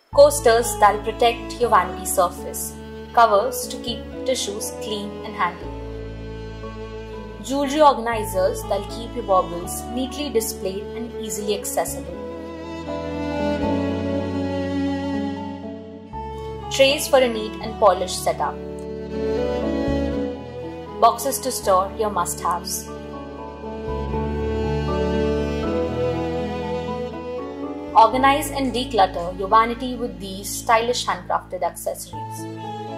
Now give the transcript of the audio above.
Coasters that'll protect your vanity surface. Covers to keep tissues clean and handy. Jewellery organizers that'll keep your baubles neatly displayed and easily accessible. Trays for a neat and polished setup. Boxes to store your must-haves. Organize and declutter your vanity with these stylish handcrafted accessories.